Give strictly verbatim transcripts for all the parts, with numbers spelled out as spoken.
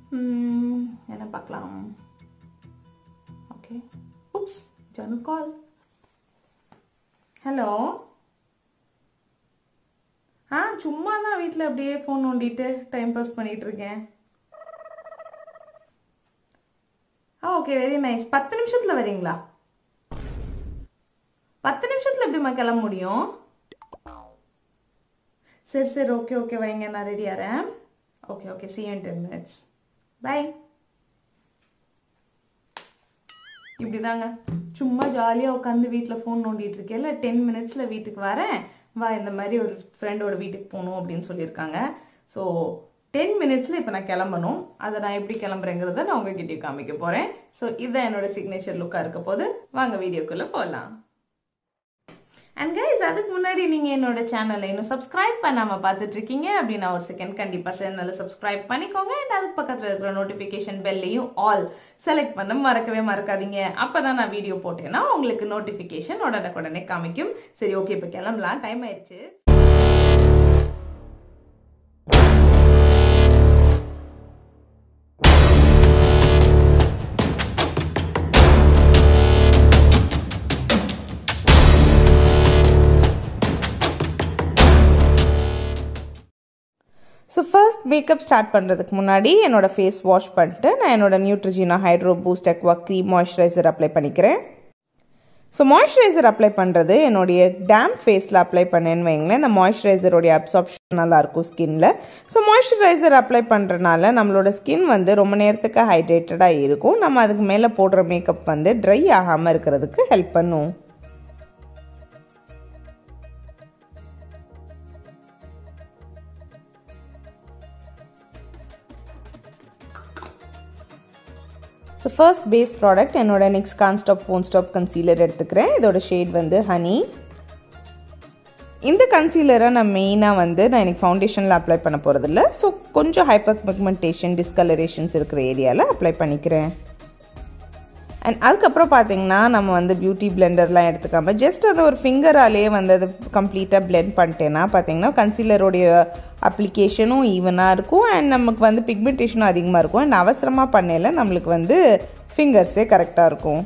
என்ன பார்க்கலாம். Okay. oops Janu call. Hello. ஆ சும்மா தான் வீட்டில் அப்படியே ஃபோன் நோண்டிட்டு டைம் பாஸ் பண்ணிட்டு இருக்கேன். ஆ ஓகே வெரி நைஸ். பத்து நிமிஷத்தில் வரீங்களா? பத்து நிமிஷத்தில் எப்படிமா கிளம்ப முடியும்? சரி சரி ஓகே ஓகே வைங்க, நான் ரெடி ஆகிறேன். Okay okay see you in ten minutes. Bye. இப்படி தாங்க சும்மா ஜாலியாக உட்காந்து வீட்டில் ஃபோன் நோண்டிட்டு இருக்கேன்ல, டென் மினிட்ஸில் வீட்டுக்கு வரேன், வா இந்த மாதிரி ஒரு ஃப்ரெண்டோட வீட்டுக்கு போகணும் அப்படின்னு சொல்லியிருக்காங்க. ஸோ டென் மினிட்ஸில் இப்போ நான் கிளம்பணும். அதை நான் எப்படி கிளம்புறேங்கிறத நான் உங்ககிட்ட காமிக்க போகிறேன். ஸோ இதுதான் என்னோட சிக்னேச்சர் லுக்காக இருக்க போது. வாங்க வீடியோக்குள்ளே போகலாம். அண்ட் கைஸ், அதுக்கு முன்னாடி நீங்கள் என்னோட சேனலை இன்னும் சப்ஸ்கிரைப் பண்ணாமல் பார்த்துட்டு இருக்கீங்க அப்படின்னா ஒரு செகண்ட் கண்டிப்பாக சேனலை சப்ஸ்கிரைப் பண்ணிக்கோங்க. அண்ட் அதுக்கு பக்கத்தில் இருக்கிற நோட்டிஃபிகேஷன் பெல்லையும் ஆல் செலக்ட் பண்ண மறக்கவே மறக்காதீங்க. அப்போ தான் நான் வீடியோ போட்டேன்னா உங்களுக்கு நோட்டிஃபிகேஷன் உடனே காமிக்கும். சரி ஓகே, இப்போ கிளம்பலாம், டைம் ஆயிடுச்சு. ஸோ ஃபர்ஸ்ட் மேக்கப் ஸ்டார்ட் பண்ணுறதுக்கு முன்னாடி என்னோடய ஃபேஸ் வாஷ் பண்ணிட்டு நான் என்னோடய Neutrogena hydro boost aqua cream moisturiser apply பண்ணிக்கிறேன். ஸோ மாய்ஸ்சரைசர் அப்ளை பண்ணுறது என்னுடைய டேம்ப் ஃபேஸில் அப்ளை பண்ணேன்னு வைங்களேன், இந்த மாய்ஸ்சரைசருடைய அப்சார்ப்ஷன் நல்லாயிருக்கும் ஸ்கின்னில். ஸோ மாய்ஸ்சரைசர் அப்ளை பண்ணுறதுனால நம்மளோட ஸ்கின் வந்து ரொம்ப நேரத்துக்கு ஹைட்ரேட்டடாக இருக்கும். நம்ம அதுக்கு மேலே போடுற மேக்கப் வந்து ட்ரை ஆகாமல் இருக்கிறதுக்கு ஹெல்ப் பண்ணும். ஸோ ஃபர்ஸ்ட் பேஸ் ப்ராடக்ட் என்னோட நெக்ஸ்ட் கான் ஸ்டாப் ஒன் ஸ்டாப் கன்சீலர் எடுத்துக்கிறேன். இதோட ஷேட் வந்து ஹனி. இந்த கன்சீலரை நான் மெயினாக வந்து நான் எனக்கு ஃபவுண்டேஷனில் அப்ளை பண்ண போகிறதில்ல. ஸோ கொஞ்சம் ஹைப்பர் பிக்மெண்டேஷன் டிஸ்கலரேஷன்ஸ் இருக்கிற ஏரியாவில் அப்ளை பண்ணிக்கிறேன். அண்ட் அதுக்கப்புறம் பார்த்தீங்கன்னா நம்ம வந்து பியூட்டி பிளெண்டர்லாம் எடுத்துக்காமல் ஜஸ்ட் அது ஒரு ஃபிங்கராலேயே வந்து அது கம்ப்ளீட்டாக பிளெண்ட் பண்ணிட்டேன்னா பார்த்தீங்கன்னா கன்சீலருடைய அப்ளிகேஷனும் ஈவனாக இருக்கும் அண்ட் நமக்கு வந்து பிக்மெண்டேஷனும் அதிகமாக இருக்கும். அண்ட் அவசரமாக பண்ணையில் நம்மளுக்கு வந்து ஃபிங்கர்ஸே கரெக்டாக இருக்கும்.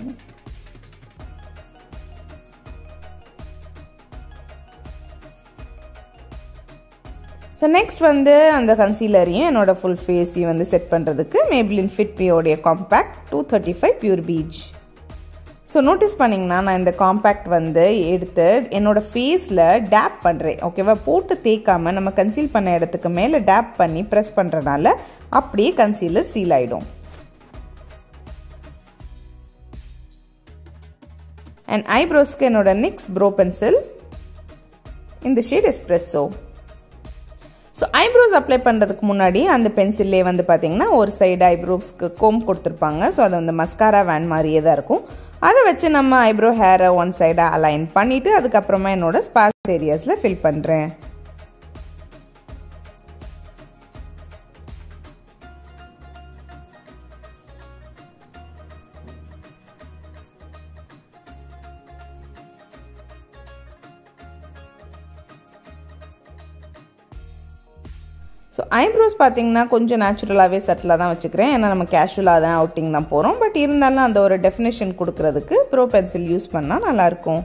ஸோ நெக்ஸ்ட் வந்து அந்த கன்சீலரையும் என்னோடய ஃபுல் ஃபேஸையும் வந்து செட் பண்ணுறதுக்கு Maybelline Fit Me உடைய compact two thirty five pure peach. So notice பண்ணிங்கன்னா நான் இந்த காம்பேக்ட் வந்து எடுத்து என்னோடய ஃபேஸில் டேப் பண்ணுறேன். ஓகேவா, போட்டு தேய்க்காமல் நம்ம கன்சீல் பண்ண இடத்துக்கு மேலே டேப் பண்ணி ப்ரெஸ் பண்ணுறதுனால அப்படியே கன்சீலர் சீல் ஆகிடும். அண்ட் ஐப்ரோஸ்க்கு என்னோட நெக்ஸ்ட் ப்ரோ பென்சில் இந்த shade espresso. So eyebrows apply பண்ணுறதுக்கு முன்னாடி அந்த பென்சில்லே வந்து பார்த்திங்கன்னா ஒரு சைடு ஐப்ரோஸ்க்கு கோம் கொடுத்துருப்பாங்க. ஸோ அது வந்து மஸ்காரா வேன் மாதிரியே தான் இருக்கும். அதை வச்சு நம்ம ஐப்ரோ ஹேரை ஒன் சைடாக அலைன் பண்ணிவிட்டு அதுக்கப்புறமா என்னோடய ஸ்பார்ஸ் ஏரியாஸில் ஃபில் பண்ணுறேன். ஸோ ஐப்ரோஸ் பார்த்திங்கன்னா கொஞ்சம் நேச்சுரலாகவே செட்டிலாக தான் வச்சுக்கிறேன். ஏன்னா நம்ம கேஷுவலாக தான் அவுட்டிங் தான் போகிறோம். பட் இருந்தாலும் அந்த ஒரு டெஃபினேஷன் கொடுக்கறதுக்கு ப்ரோ பென்சில் யூஸ் பண்ணால் நல்லாயிருக்கும்.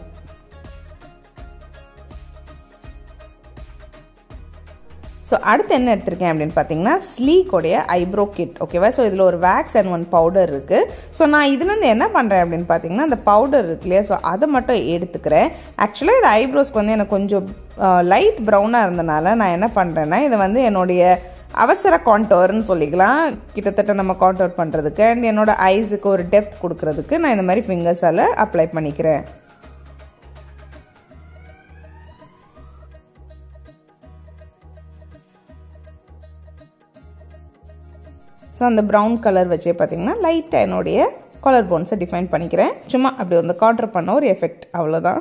ஸோ அடுத்து என்ன எடுத்திருக்கேன் அப்படின்னு பார்த்தீங்கன்னா ஸ்லீக்கோடைய ஐப்ரோ கிட். ஓகேவா, ஸோ இதில் ஒரு வேக்ஸ் அண்ட் ஒன் பவுடர் இருக்குது. ஸோ நான் இதுலேருந்து என்ன பண்ணுறேன் அப்படின்னு பார்த்தீங்கன்னா அந்த பவுடர் இருக்கு இல்லையா, ஸோ அதை மட்டும் எடுத்துக்கிறேன். ஆக்சுவலாக இது ஐப்ரோஸ்க்கு வந்து எனக்கு கொஞ்சம் லைட் ப்ரௌனாக இருந்தனால நான் என்ன பண்ணுறேன்னா இதை வந்து என்னுடைய அவசர கான்டோர்னு சொல்லிக்கலாம், கிட்டத்தட்ட நம்ம கான்டோர் பண்ணுறதுக்கு அண்ட் என்னோடய ஐஸுக்கு ஒரு டெப்த் கொடுக்கறதுக்கு நான் இந்த மாதிரி ஃபிங்கர்ஸால் அப்ளை பண்ணிக்கிறேன். ஸோ அந்த ப்ரௌன் கலர் வச்சே பார்த்திங்கன்னா லைட்டாக என்னுடைய கலர் போன்ஸை டிஃபைன் பண்ணிக்கிறேன். சும்மா அப்படி வந்து கான்டர் பண்ண ஒரு எஃபெக்ட், அவ்வளோதான்.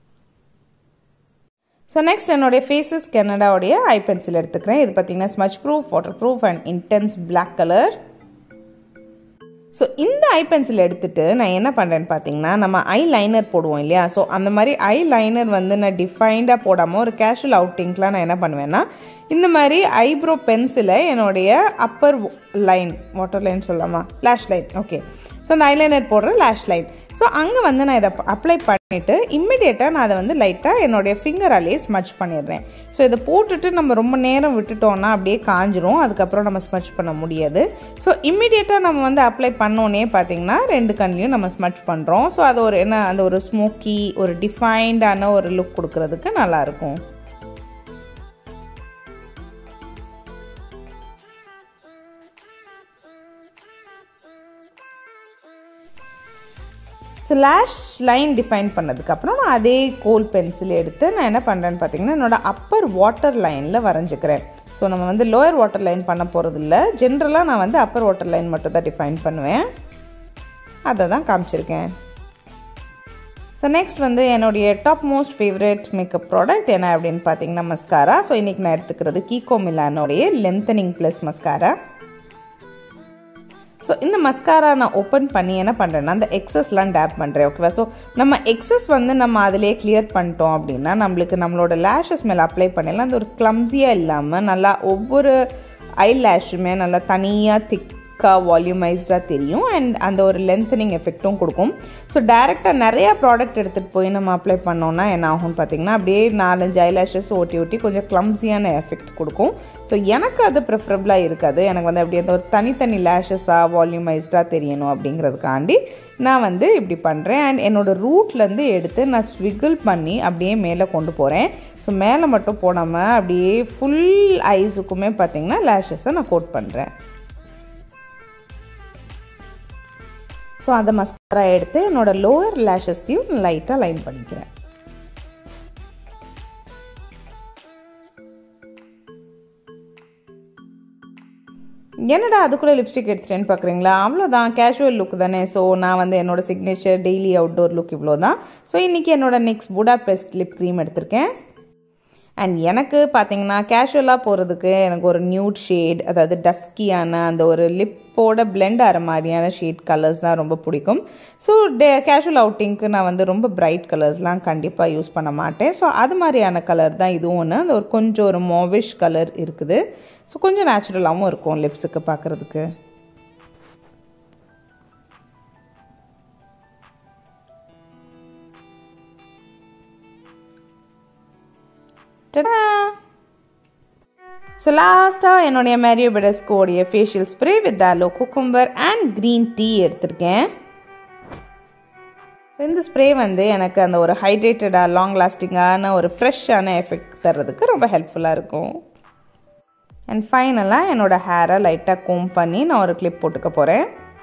ஸோ நெக்ஸ்ட் என்னுடைய ஃபேஸஸ் கனடாவுடைய ஐ பென்சில் எடுத்துக்கிறேன். இது பார்த்திங்கன்னா smudge proof, water proof and intense black colour. So இந்த ஐ பென்சில் எடுத்துகிட்டு நான் என்ன பண்ணுறேன்னு பார்த்தீங்கன்னா நம்ம ஐ லைனர் போடுவோம் இல்லையா, ஸோ அந்த மாதிரி ஐ லைனர் வந்து நான் டிஃபைன்டாக போடாமல் ஒரு கேஷுவல் அவுட்டிங்க்கெலாம் நான் என்ன பண்ணுவேன்னா இந்த மாதிரி ஐப்ரோ பென்சிலை என்னுடைய அப்பர் லைன் வாட்டர் லைன் சொல்லலாமா லேஷ் லைன் ஓகே ஸோ அந்த ஐலைனர் போடுற லேஷ் லைன் ஸோ அங்கே வந்து நான் இதை அப்ளை பண்ணிவிட்டு இம்மிடியேட்டாக நான் அதை வந்து லைட்டாக என்னுடைய ஃபிங்கராலேயே ஸ்மட்ச் பண்ணிடுறேன் ஸோ இதை போட்டுட்டு நம்ம ரொம்ப நேரம் விட்டுட்டோன்னா அப்படியே காஞ்சிரும் அதுக்கப்புறம் நம்ம ஸ்மட்ச் பண்ண முடியாது ஸோ இம்மிடியேட்டாக நம்ம வந்து அப்ளை பண்ணோன்னே பார்த்திங்கன்னா ரெண்டு கண்ணிலையும் நம்ம ஸ்மட்ச் பண்ணுறோம் ஸோ அது ஒரு என்ன அந்த ஒரு ஸ்மோக்கி ஒரு டிஃபைன்டான ஒரு லுக் கொடுக்கறதுக்கு நல்லாயிருக்கும் ஸோ லேஷ் லைன் டிஃபைன் பண்ணதுக்கப்புறம் நான் அதே கோல் பென்சில் எடுத்து நான் என்ன பண்ணுறேன்னு பார்த்தீங்கன்னா என்னோடய அப்பர் வாட்டர் லைனில் வரைஞ்சிக்கிறேன் ஸோ நம்ம வந்து லோயர் வாட்டர் லைன் பண்ண போகிறது இல்லை ஜென்ரலாக நான் வந்து அப்பர் வாட்டர் லைன் மட்டும் தான் டிஃபைன் பண்ணுவேன் அதை தான் காமிச்சிருக்கேன் ஸோ நெக்ஸ்ட் வந்து என்னுடைய top most favourite makeup product என்ன அப்படின்னு பார்த்தீங்கன்னா மஸ்காரா ஸோ இன்றைக்கி நான் எடுத்துக்கிறது கீகோ மிலானோடைய லென்த்தனிங் ப்ளஸ் மஸ்காரா ஸோ இந்த மஸ்காரா நான் ஓப்பன் பண்ணி என்ன பண்ணுறேன்னா அந்த எக்ஸஸ்லாம் டேப் பண்ணுறேன் ஓகேவா ஸோ நம்ம எக்ஸஸ் வந்து நம்ம அதிலே கிளியர் பண்ணிட்டோம் அப்படின்னா நம்மளுக்கு நம்மளோட லேஷஸ் மேலே அப்ளை பண்ணலாம் அந்த ஒரு கிளம்ஸியாக இல்லாமல் நல்லா ஒவ்வொரு ஐ லேஷுமே நல்லா தனியாக திக்காக வால்யூமைஸ்டாக தெரியும் அண்ட் அந்த ஒரு லென்த்தனிங் எஃபெக்ட்டும் கொடுக்கும் ஸோ டேரெக்டாக நிறையா ப்ராடக்ட் எடுத்துகிட்டு போய் நம்ம அப்ளை பண்ணோன்னா என்ன ஆகும்னு பார்த்திங்கன்னா அப்படியே நாலஞ்சு ஐ லேஷஸ் ஓட்டி ஓட்டி கொஞ்சம் கிளம்ஸியான எஃபெக்ட் கொடுக்கும் ஸோ எனக்கு அது ப்ரிஃபரபிளாக இருக்காது எனக்கு வந்து அப்படியே அந்த ஒரு தனித்தனி லேஷஸாக வால்யூமைஸ்டாக தெரியணும் அப்படிங்கிறதுக்காண்டி நான் வந்து இப்படி பண்ணுறேன் அண்ட் என்னோடய ரூட்லேருந்து எடுத்து நான் ஸ்விகிள் பண்ணி அப்படியே மேலே கொண்டு போகிறேன் ஸோ மேலே மட்டும் போடாமல் அப்படியே ஃபுல் ஐஸுக்குமே பார்த்திங்கன்னா லேஷஸை நான் கோட் பண்ணுறேன் ஸோ அந்த மஸ்காரா எடுத்து என்னோடய லோயர் லேஷஸ்லையும் லைட்டாக லைன் பண்ணிக்கிறேன் என்னடா அதுக்குள்ளே லிப்ஸ்டிக் எடுத்துட்டேன்னு பார்க்குறீங்களா அவ்வளோதான் கேஷுவல் லுக் தானே ஸோ நான் வந்து என்னோடய சிக்னேச்சர் டெய்லி அவுட்டோர் லுக் இவ்வளோ தான் ஸோ இன்றைக்கி என்னோடய நெக்ஸ்ட் புடாபெஸ்ட் லிப் க்ரீம் எடுத்திருக்கேன் அண்ட் எனக்கு பார்த்தீங்கன்னா கேஷுவலாக போகிறதுக்கு எனக்கு ஒரு நியூட் ஷேட் அதாவது டஸ்கியான அந்த ஒரு லிப்போட பிளெண்ட் ஆகிற மாதிரியான ஷேட் கலர்ஸ் தான் ரொம்ப பிடிக்கும் ஸோ டே கேஷுவல் அவுட்டிங்க்கு நான் வந்து ரொம்ப பிரைட் கலர்ஸ்லாம் கண்டிப்பாக யூஸ் பண்ண மாட்டேன் ஸோ அது மாதிரியான கலர் தான் இதுவும் ஒன்று அந்த ஒரு கொஞ்சம் ஒரு மாவிஷ் கலர் இருக்குது ஸோ கொஞ்சம் நேச்சுரலாகவும் இருக்கும் லிப்ஸுக்கு பார்க்குறதுக்கு ஸோ லாஸ்ட்டாக என்னுடைய மேரியோ பெடஸ்கோடைய facial spray with aloe cucumber and green tea எடுத்திருக்கேன் ஸோ இந்த ஸ்ப்ரே வந்து எனக்கு அந்த ஒரு ஹைட்ரேட்டடாக லாங் லாஸ்டிங்கான ஒரு ஃப்ரெஷ்ஷான எஃபெக்ட் தர்றதுக்கு ரொம்ப ஹெல்ப்ஃபுல்லாக இருக்கும் அண்ட் ஃபைனலாக என்னோடய ஹேரை லைட்டாக கோம் பண்ணி நான் ஒரு கிளிப் போட்டுக்க போகிறேன்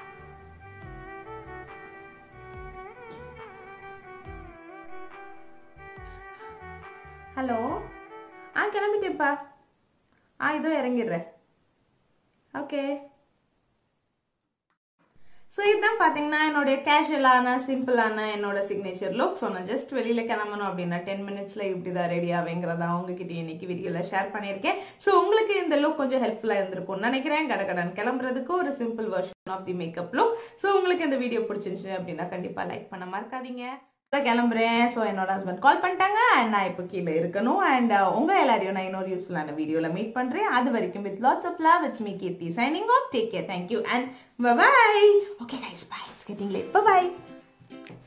ஹலோ ஆ கிளம்பிட்டேப்பா ஆ இதோ இறங்கிடுறேன் ஓகே ஸோ இதுதான் பார்த்தீங்கன்னா என்னுடைய கேஷுவலான சிம்பிளான என்னோட சிக்னேச்சர் லுக் ஸோ நான் ஜஸ்ட் வெளியில் கிளம்பணும் அப்படின்னா டென் மினிட்ஸில் இப்படி தான் ரெடி ஆவேங்கிறதா உங்ககிட்ட இன்னைக்கு வீடியோவில் ஷேர் பண்ணியிருக்கேன் ஸோ உங்களுக்கு இந்த லுக் கொஞ்சம் ஹெல்ப்ஃபுல்லாக இருந்திருக்கும்னு நினைக்கிறேன் கடகடன் கிளம்புறதுக்கு ஒரு simple version of the makeup look so உங்களுக்கு இந்த வீடியோ பிடிச்சிருந்துச்சு அப்படின்னா கண்டிப்பாக லைக் பண்ண மறக்காதீங்க கிளம்புறேன் ஸோ என்னோட ஹஸ்பண்ட் கால் பண்ணிட்டாங்க அண்ட் நான் இப்போ கீழே இருக்கணும் அண்ட் உங்கள் எல்லாரையும் நான் இன்னொரு யூஸ்ஃபுல்லான வீடியோவில் மீட் பண்ணுறேன் அது வரைக்கும் with lots of love it's me Keerthi signing off take care thank you and bye okay guys bye it's getting late by